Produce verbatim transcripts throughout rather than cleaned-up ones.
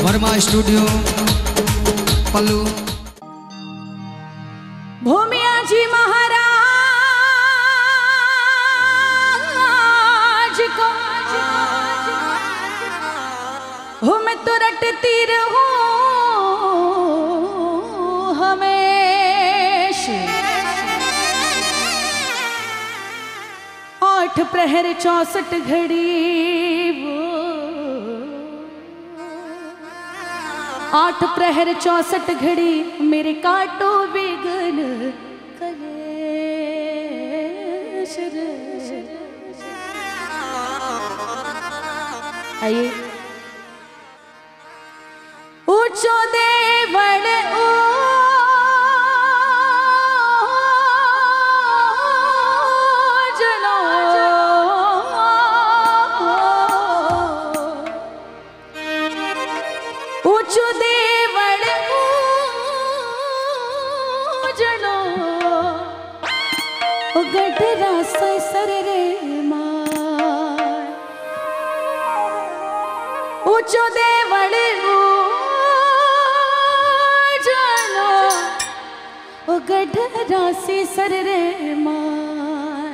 Verma studio पल्लू। भूमिया जी महाराज को हूँ मैं तो रटती रहूं हमेशा। आठ प्रहर चौसठ घड़ी आठ प्रहर चौसठ घड़ी मेरे काटो बिगन कलेश। आइए ऊंचो देवड़ ऊंचो देवड़ उजड़ो गढ़रा सर रे मार। ऊंचो देवड़ उजड़ो गढ़रा सर रे मार।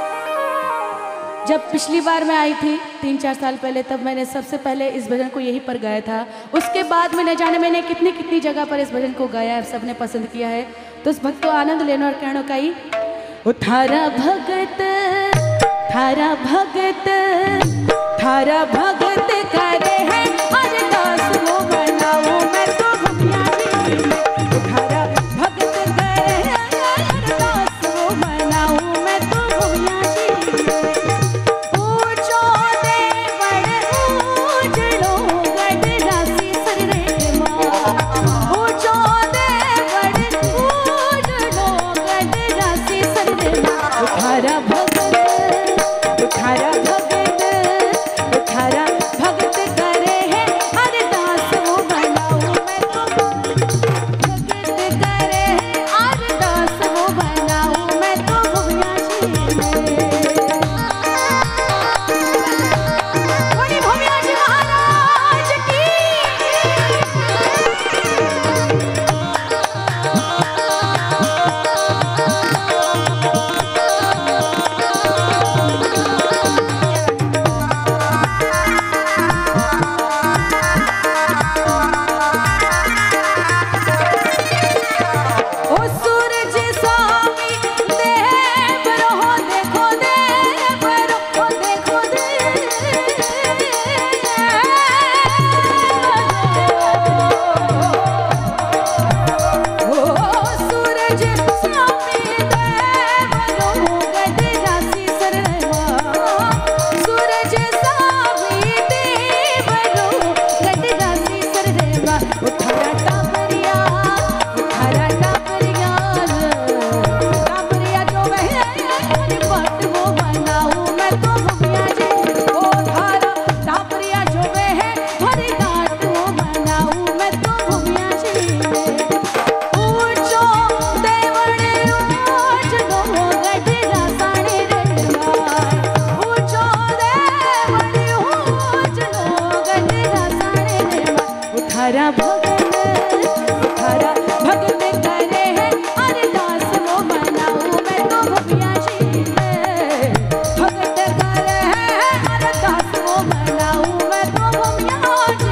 जब पिछली बार मैं आई थी तीन चार साल पहले, तब मैंने सबसे पहले इस भजन को यहीं पर गाया था। उसके बाद में न जाने मैंने कितनी कितनी जगह पर इस भजन को गाया है, सबने पसंद किया है। तो उस भक्त को आनंद लेना और कहना का ही थारा भगत थारा भगत थारा भगत करे है अरदास वो बनाओ मैं तो भूमिया जी। थारा भगत करे है अरदास वो बनाओ मैं तो भूमिया जी। थारा भगत थारा भगत थारा भगत करे है अरदास वो बनाओ मैं तो भगत करे है अरदास वो बनाओ मैं तो भूमिया जी। बोली भूमिया जी महाराज की। थारा भगत थारा भगत करे है अरदास वो बनाओ मैं तो भूमिया जी। भगत करे है अरदास वो बनाओ मैं तो भूमिया जी।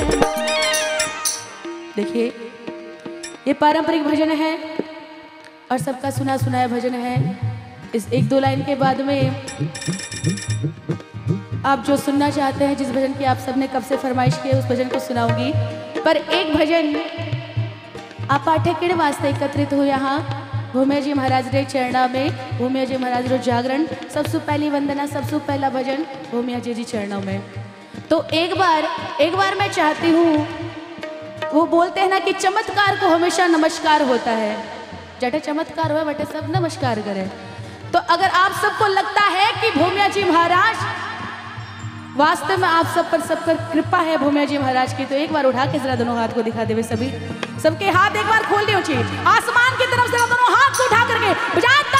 देखिए ये पारंपरिक भजन है और सबका सुना सुनाया भजन है। इस एक दो लाइन के बाद में आप जो सुनना चाहते हैं, जिस भजन की आप सबने कब से फरमाइश की है, उस भजन को सुनाऊंगी। पर एक भजन आप पाठे किड़े वास्ते एकत्रित हो यहाँ भूमिया जी महाराज रे चरणा में, भूमिया जी महाराज रो जागरण, सबसे पहली वंदना, सबसे पहला भजन भूमिया जी जी चरणों में। तो एक बार एक बार मैं चाहती हूँ, वो बोलते हैं ना कि चमत्कार को हमेशा नमस्कार होता है, जटे चमत्कार हुआ बटे सब नमस्कार करें। तो अगर आप सबको लगता है कि भूमिया जी महाराज वास्तव में आप सब पर सब पर कृपा है भूमिया जी महाराज की, तो एक बार उठा के जरा दोनों हाथ को दिखा देवे। सभी सबके हाथ एक बार खोल दियो चाहिए आसमान की तरफ से, दोनों हाथ को उठा करके बजा